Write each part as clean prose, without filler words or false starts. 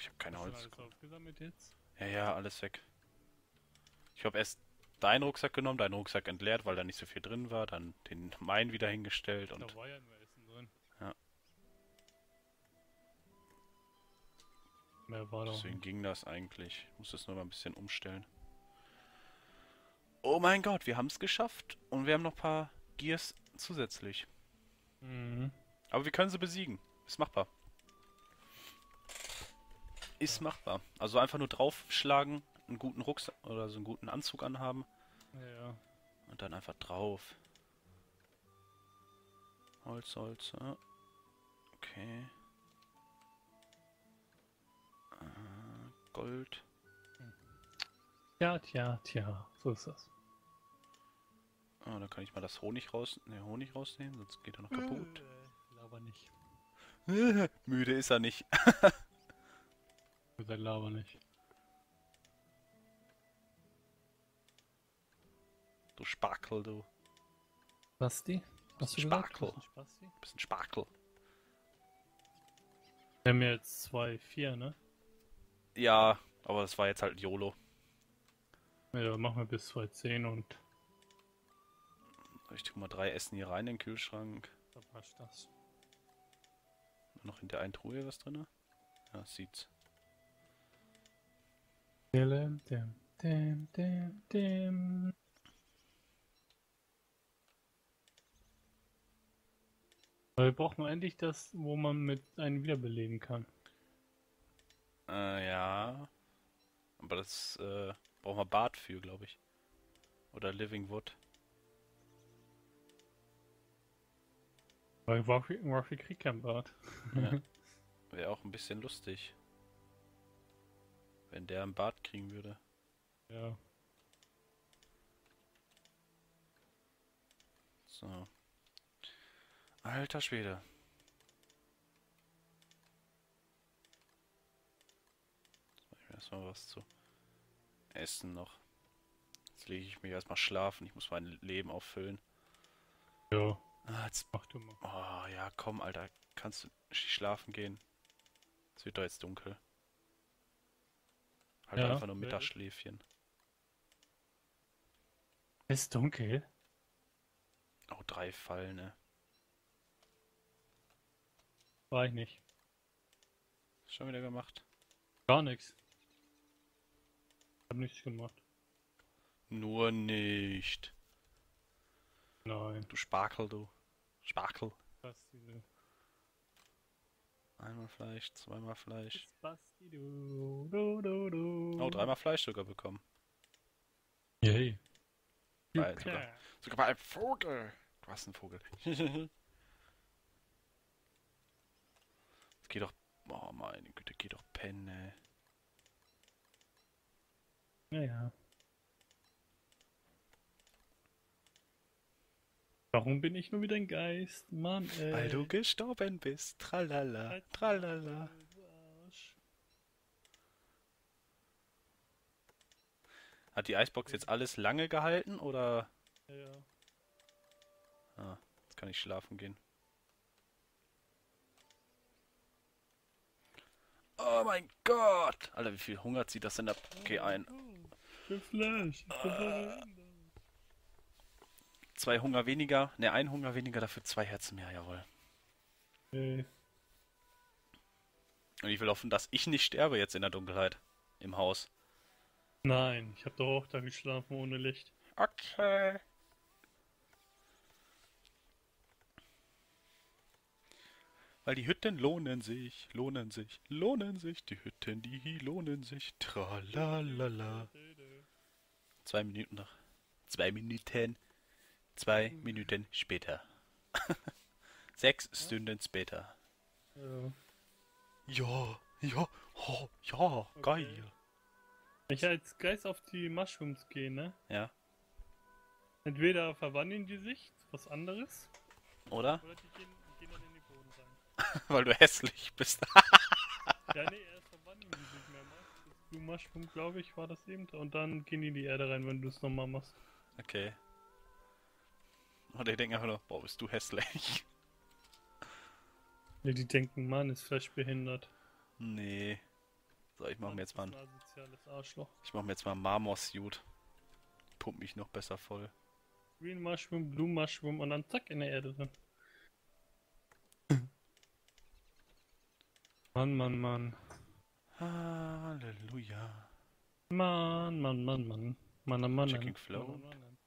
ich habe keine Hast du Holz. alles aufgesammelt jetzt? Ja, alles weg. Ich habe erst deinen Rucksack genommen, deinen Rucksack entleert, weil da nicht so viel drin war, dann den meinen wieder hingestellt Da und war ja nur Essen drin. ja, Mehr war doch deswegen nicht. ging das eigentlich. Ich muss das nur mal ein bisschen umstellen. Oh mein Gott, wir haben es geschafft und wir haben noch ein paar Gears zusätzlich. Mhm. Aber wir können sie besiegen. Ist machbar. Ist Ja. machbar. Also einfach nur draufschlagen, einen guten Rucksack oder so einen guten Anzug anhaben Ja. und dann einfach drauf. Holz, Holz. Ja. Okay. Gold. Tja, tja, tja. So ist das. Ah, dann kann ich mal das Honig rausnehmen, sonst geht er noch kaputt. Laber nicht. Müde ist er nicht. Oder laber nicht. Du Sparkel, du. Basti? Hast du gesagt? Sparkel. Du bist ein Spasti? Bisschen Sparkel. Wir haben jetzt 2,4, ne? Ja, aber das war jetzt halt YOLO. Ja, machen wir bis 2,10 und Ich tue mal 3 Essen hier rein in den Kühlschrank. da passt das. Noch in der einen Truhe was drin? Ja, sieht's. Dem, dem, dem, dem, dem. Aber wir brauchen endlich das, wo man mit einem wiederbeleben kann. Ja. Aber das brauchen wir Bart für, glaube ich. Oder Living Wood. Weil Ruffy kriegt kein Bart. Ja. Wäre auch ein bisschen lustig. Wenn der einen Bart kriegen würde. Ja. So. Alter Schwede. Jetzt mache ich mir erstmal was zu essen noch. Jetzt lege ich mich erstmal schlafen. Ich muss mein Leben auffüllen. Ja. Jetzt. Mach du mal. Oh ja, komm, Alter. Kannst du schlafen gehen? Es wird doch jetzt dunkel. Halt Ja. einfach nur Mittagsschläfchen. Ist dunkel. Oh, 3 Fallen, ne? War ich nicht. Schon wieder gemacht. Gar nichts. Hab nichts gemacht. Nur nicht. Nein. Du Sparkel, du. Sparkel. Basti, du. Einmal Fleisch, zweimal Fleisch. Basti, du. Du, du, du. Oh, 3-mal Fleisch sogar bekommen. Yay. Sogar bei einem Vogel. Du hast einen Vogel. Jetzt geh doch. Oh meine Güte, geh doch pennen, ey. Ja, ja. Warum bin ich nur wieder ein Geist? Mann, ey. Weil du gestorben bist. Tralala, Halt tralala. du Arsch. Hat die Icebox jetzt alles lange gehalten oder? Ja. Ah, jetzt kann ich schlafen gehen. Oh mein Gott! Alter, wie viel Hunger zieht das in der Poké ein? Für Flash. 2 Hunger weniger, ne, 1 Hunger weniger, dafür 2 Herzen mehr, jawohl. Ey. Und ich will hoffen, dass ich nicht sterbe jetzt in der Dunkelheit. Im Haus. Nein, ich hab doch auch da geschlafen ohne Licht. Okay. Weil die Hütten lohnen sich, lohnen sich, lohnen sich. Die Hütten, die lohnen sich. Tralalala. 2 Minuten noch. 2 Minuten. 2 Minuten später. 6 Stunden später. Ja. Ja, ja, oh, ja, geil. Wenn ich als Geist auf die Mushrooms gehe, ne? Ja, Entweder verwandeln die sich zu was anderes, oder? oder die gehen dann in den Boden rein. Weil du hässlich bist. Ja, nee, erst verwandeln die sich mehrmals. Das Blue Mushroom, glaube ich, war das eben. Und dann gehen die in die Erde rein, wenn du es nochmal machst. Okay. Und die denken einfach nur, boah, bist du hässlich. Ja, die denken, Mann, ist Flash behindert. Nee. Ich mache mir jetzt mal ein asoziales Arschloch. einen Marmor-Suit. Pump mich noch besser voll. Green Mushroom, Blue Mushroom und dann zack in der Erde drin. Mann, Mann, Mann. Halleluja. Mann, Mann, Mann, Mann. Mann, Mann, Checking Mann. float. Mann.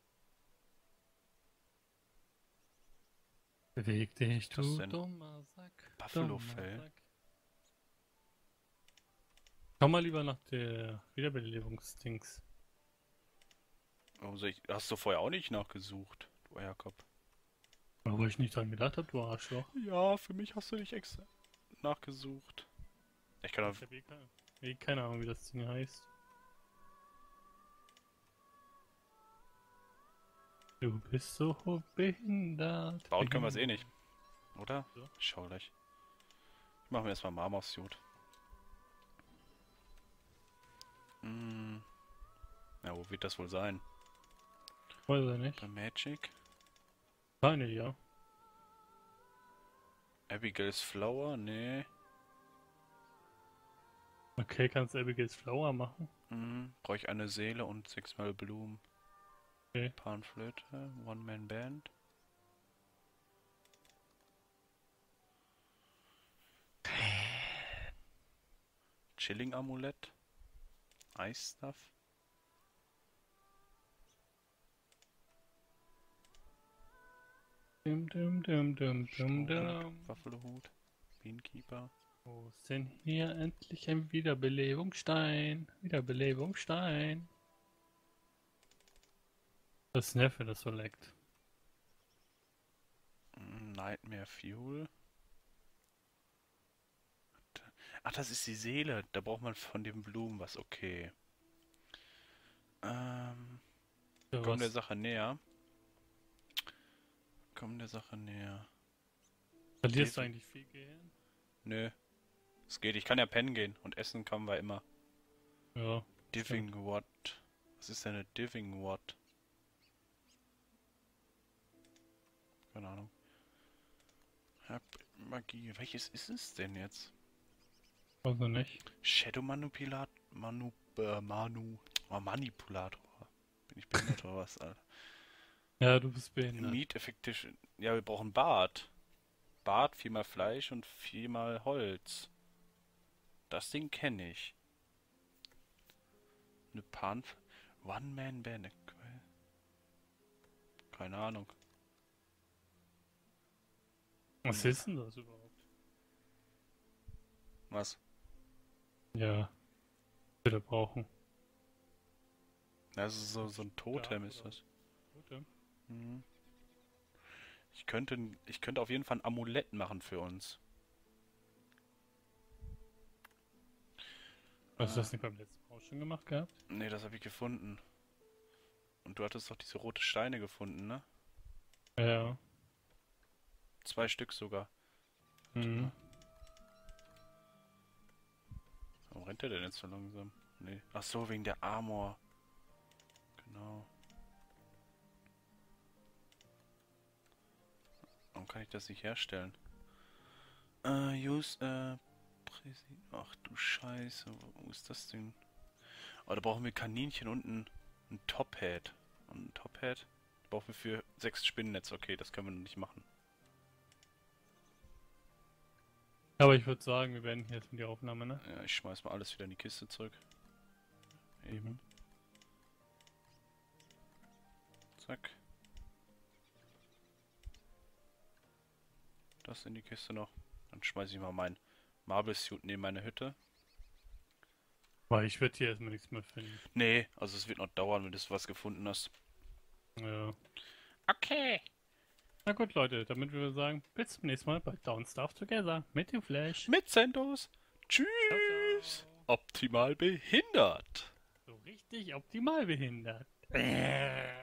Beweg dich, Was du denn? dummer Sack. Buffalo-Fell? Dummer Sack. Schau mal lieber nach der Wiederbelebungsdings. Hast du vorher auch nicht nachgesucht, du Eierkopf? Aber ich nicht dran gedacht habe, du Arschloch. Ja, für mich hast du nicht extra nachgesucht. Ich kann Ich habe keine Ahnung, wie das Ding heißt. Du bist so behindert. bauen können wir es eh nicht, oder? So. Ich schau gleich. Ich mache mir erstmal Marmor-Suit. Ja, wo wird das wohl sein? Weiß ich nicht. Bei Magic? Keine, ja. Abigail's Flower? Nee. Okay, kannst Abigail's Flower machen. Brauche ich eine Seele und 6-mal Blumen. Okay. Panflöte, One-Man-Band. Chilling-Amulett. Ice-Stuff. Buffalo-Hut. Bienenkeeper. Wo ist denn hier endlich ein Wiederbelebungsstein? Wiederbelebungsstein. Das nervt, wenn das so leckt. Nightmare Fuel. Ach, das ist die Seele. Da braucht man von den Blumen was. Okay. Für Kommen der was? Sache näher. Verlierst du eigentlich viel Gehirn? Nö. Es geht. Ich kann ja pennen gehen. Und essen kann wir immer. Ja. Diving What? Was ist denn eine Diving What? Keine Ahnung. Hab Magie. Welches ist es denn jetzt? Also nicht. Shadow Manipulator. Bin ich behindert oder was, Alter? Ja, du bist behindert. Meat Effective. Ja, wir brauchen Bart. Bart, 4-mal Fleisch und 4-mal Holz. Das Ding kenne ich. Eine One-Man-Band. Keine Ahnung. Was ist denn das überhaupt? Was? Ja. Bitte brauchen. Das ist so ein Totem ist das. Totem? Mhm. Ich könnte auf jeden Fall ein Amulett machen für uns. Hast du das nicht beim letzten Mal auch schon gemacht gehabt? Nee, das habe ich gefunden. Und du hattest doch diese rote Steine gefunden, ne? Ja. 2 Stück sogar. Mhm. Warum rennt der denn jetzt so langsam? Nee. Ach so, wegen der Armor. Genau. Warum kann ich das nicht herstellen? Ach du Scheiße, wo ist das denn? Oh, da brauchen wir Kaninchen und ein Top-Hat. Und ein Top-Hat brauchen wir für 6 Spinnennetze. Okay, das können wir noch nicht machen. Aber ich würde sagen, wir beenden jetzt mit der Aufnahme, ne? Ja, ich schmeiß mal alles wieder in die Kiste zurück. Eben. Zack. Das in die Kiste noch. Dann schmeiße ich mal mein Marble Suit neben meine Hütte. Weil ich werde hier erstmal nichts mehr finden. Nee, also es wird noch dauern, wenn du was gefunden hast. Ja. Okay. Na gut, Leute, damit wir sagen, bis zum nächsten Mal bei Down Stuff Together mit dem Flash. Mit Sendos. Tschüss. Ciao, ciao. Optimal behindert. So richtig optimal behindert.